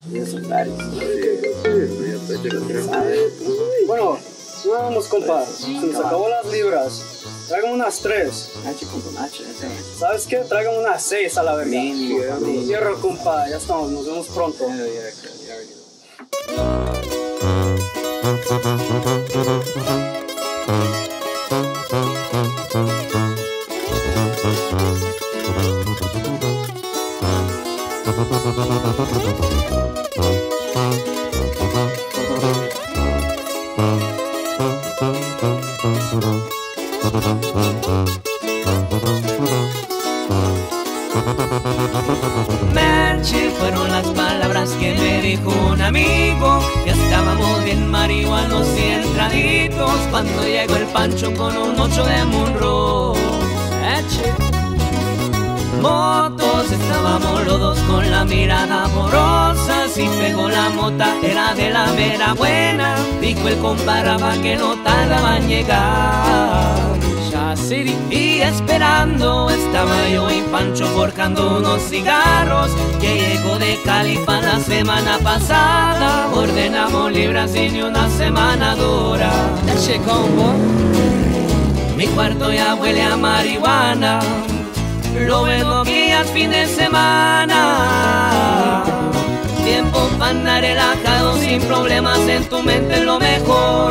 Y eso, claro. Bueno, vamos, compa. Se nos acabó las libras. Tráigame unas 3. ¿Sabes qué? Tráigame unas 6 a la verga. Hierro, compa. Ya estamos. Nos vemos pronto. Merche fueron las palabras que me dijo un amigo. Ya estábamos bien marihuanos y entraditos cuando llegó el Pancho con un 8 de Monroe. Motos, estábamos los dos con la mirada amorosa. Si pegó la mota era de la mera buena. Dijo el comparaba que no tardaba en llegar. Y esperando estaba yo y Pancho forjando unos cigarros. Que llegó de Cali pa' la semana pasada. Ordenamos libras y ni una semana dura. Mi cuarto ya huele a marihuana. Lo bueno que ya es fin de semana. Tiempo para andar relajado sin problemas en tu mente, lo mejor.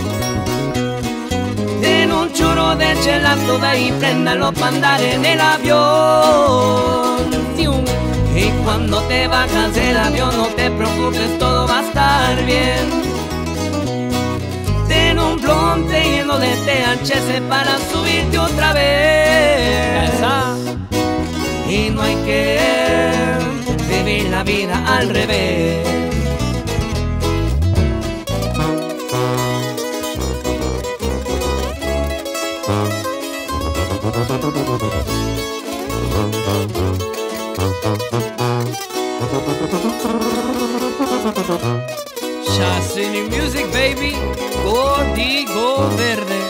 En un churro de chela toda y préndalo para andar en el avión. Y cuando te bajas del avión no te preocupes, todo va a estar bien. Ten un blonde lleno de THC para subirte otra vez. Y no hay que vivir la vida al revés. Chasini Music, baby. Código Verde.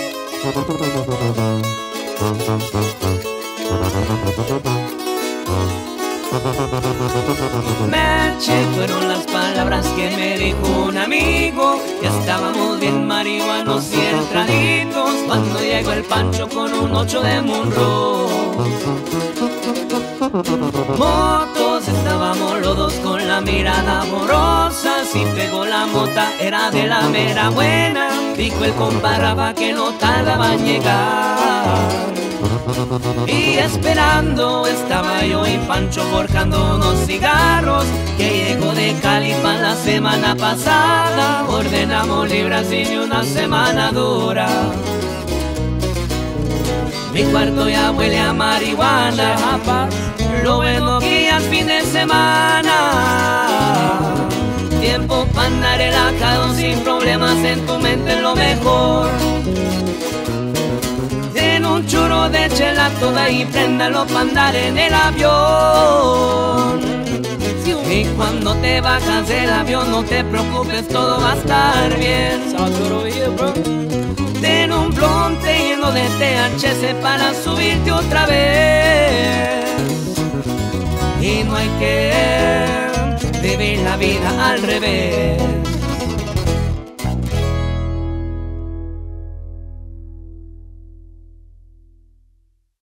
Merche fueron las palabras que me dijo un amigo. Ya estábamos bien marihuanos y entraditos cuando llegó el Pancho con un 8 de Monroe. Motos, estábamos los dos con la mirada amorosa. Si pegó la mota era de la mera buena. Dijo el comparaba que no tardaba en llegar. Y esperando estaba yo y Pancho forjando unos cigarros. Que llegó de Cali pa' la semana pasada. Ordenamos libras y ni una semana dura. Mi cuarto ya huele a marihuana. Lo bueno que ya es fin de semana. Tiempo para andar relajado sin problemas en tu mente, lo mejor. En un churro de chela toda y préndalo para andar en el avión. Y cuando te bajas del avión no te preocupes, todo va a estar bien. Ten un blonde lleno de THC para subirte otra vez. Y no hay que vivir la vida al revés.